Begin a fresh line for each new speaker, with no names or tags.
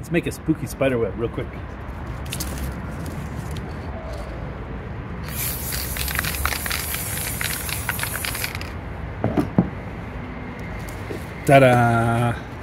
Let's make a spooky spider web real quick. Ta-da!